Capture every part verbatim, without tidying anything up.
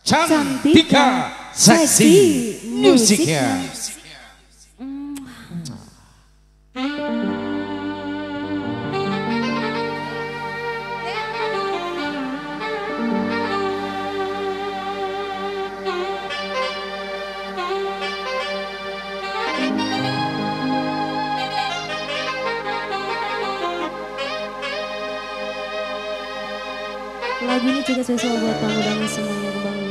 Cantika seksi musiknya. Lagu ini juga spesial buat tamu dan semuanya kembali.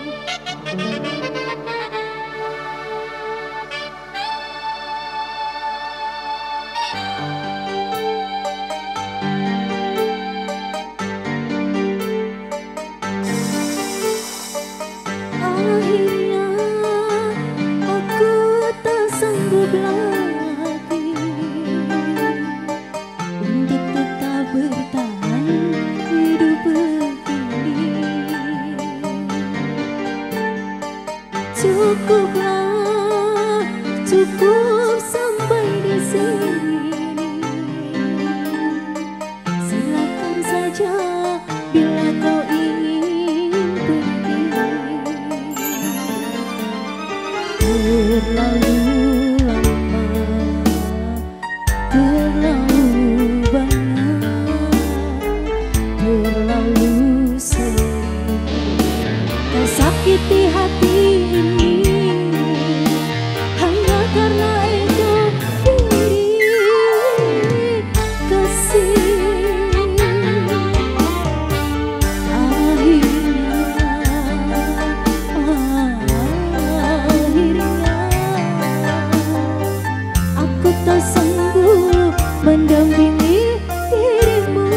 Akhirnya aku tak sanggup lagi untuk tetap bertahan hidup begini. Cukuplah, cukup sampai di sini. Silakan saja bila kau ingin pergi. Terlalu lama, terlalu banyak, terlalu sering kau sakiti hati ini hanya karena ego diri kasih. Akhirnya, akhirnya aku tak sanggup mendampingi dirimu.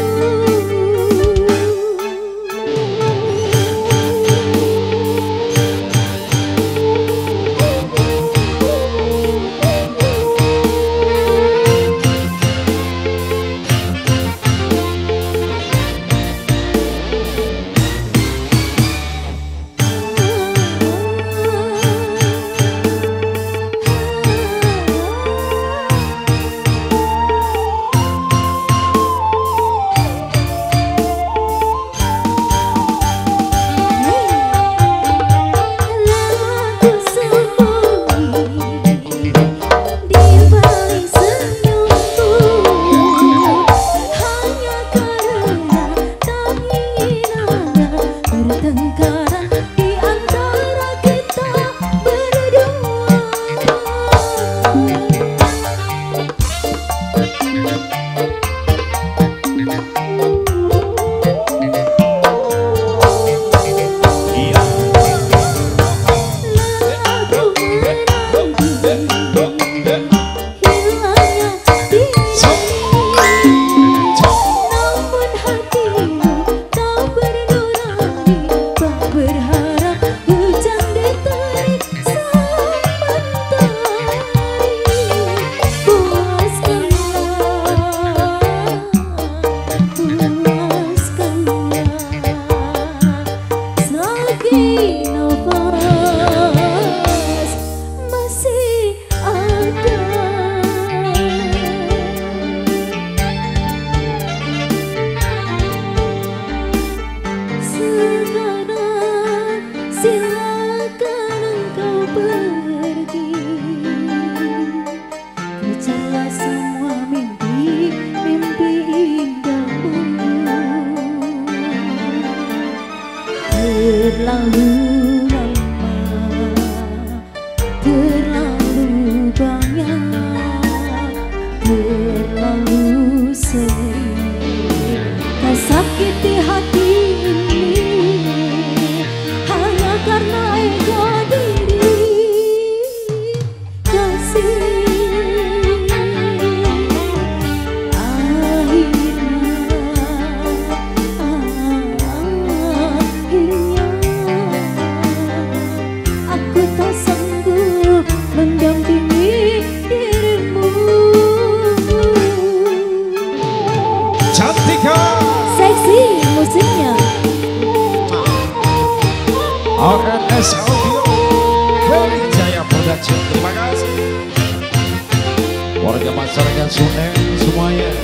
Terlalu lama, terlalu banyak, terlalu sering kau sakiti hati ini hanya karena ego diri kasih. Cantika seksi musiknya. R N S Audio dari Jaya Production. Terima kasih warga masyarakat Sunda semuanya.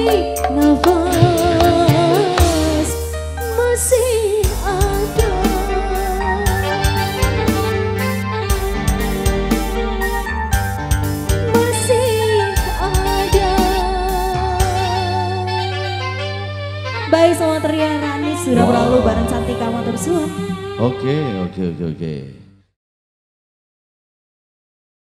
nafas masih ada. Masih ada. Baik, sama Tirani sudah berlalu bareng Cantika matur suwun. Oke, oke, oke, oke.